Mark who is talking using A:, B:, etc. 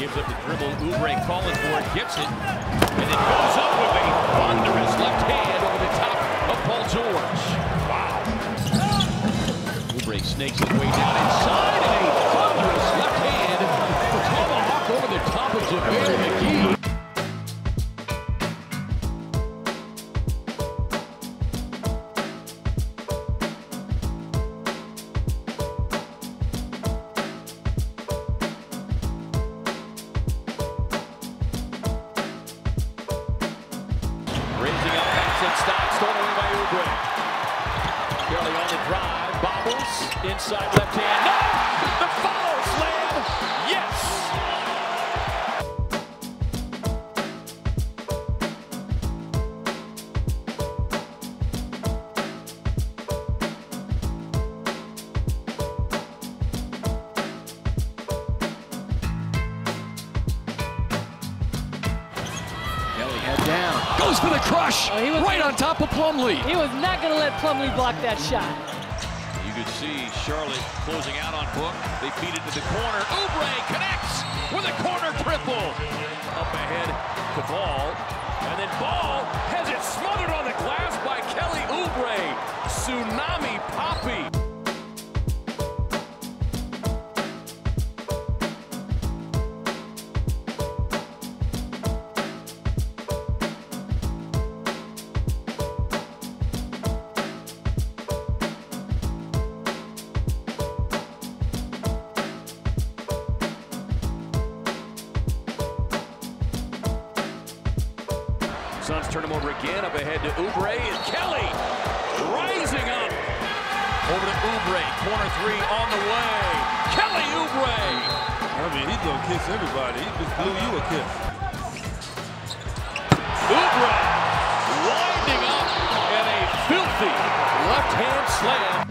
A: gives up the dribble. Oubre calling for it, gets it, and it goes up with a thunderous left hand over the top of Paul George. Wow. Oubre snakes his way down inside, and a thunderous left hand for tomahawk over the top of JaVale McGee. Raising up, pass and stop, stolen away by Oubre. Kelly on the drive, bobbles, inside left hand. No! The follow slam! Yes! Kelly head down. Goes for the crush, right on top of Plumlee.
B: He was not going to let Plumlee block that shot.
A: You could see Charlotte closing out on Book. They feed it to the corner. Oubre connects with a corner triple. Up ahead to Ball. And then Ball has it smothered on the glass by Kelly Oubre. Tsunami Poppy. Suns turn him over again, up ahead to Oubre, and Kelly rising up. Over to Oubre, corner three on the way. Kelly Oubre!
C: I mean, he's gonna kiss everybody. He just blew you a kiss.
A: Oubre winding up, and a filthy left-hand slam